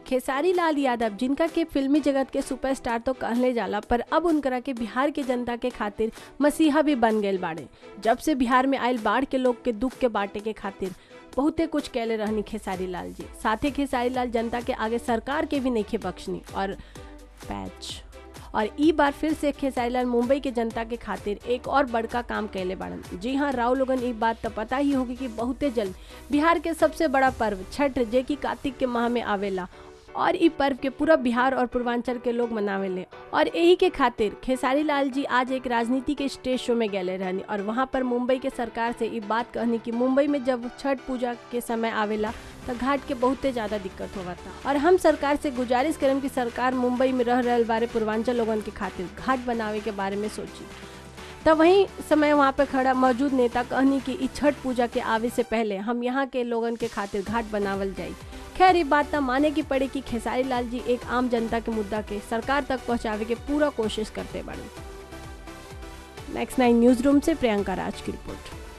खेसारी लाल यादव, जिनका के फिल्मी जगत के सुपरस्टार तो कहले जाला, पर अब उनकरा के बिहार के जनता के खातिर मसीहा भी बन गए बाड़े। जब से बिहार में आयल बाढ़ के लोग के दुख के बांटे के खातिर बहुते कुछ कहले रहनी खेसारी लाल जी। साथे खेसारी लाल जनता के आगे सरकार के भी नहीं बख्शनी और ई बार फिर से खेसारी लाल मुंबई के जनता के खातिर एक और बड़का काम कैले बाड़न। जी हाँ, राव लोगन ई बात तो पता ही होगी कि बहुते जल्द बिहार के सबसे बड़ा पर्व छठ, जे की कार्तिक के माह में आवेला और ई पर्व के पूरा बिहार और पूर्वांचल के लोग मनावेले। और यही के खातिर खेसारी लाल जी आज एक राजनीति के स्टेज शो में गए रहनी और वहाँ पर मुंबई के सरकार से ये बात कहनी कि मुंबई में जब छठ पूजा के समय आवेला तो घाट के बहुते ज़्यादा दिक्कत होगा था और हम सरकार से गुजारिश करें कि सरकार मुंबई में रह रहे बारे पूर्वांचल लोगन के खातिर घाट बनावे के बारे में सोची। तब वहीं समय वहाँ पे खड़ा मौजूद नेता कहनी कि इस छठ पूजा के आवे से पहले हम यहाँ के लोगन के खातिर घाट बनावल जाए। खैर, ये बात ना माने की पड़े कि खेसारी लाल जी एक आम जनता के मुद्दा के सरकार तक पहुँचावे के पूरा कोशिश करते बने। नेक्स्ट 9 न्यूज रूम से प्रियंका राज की रिपोर्ट।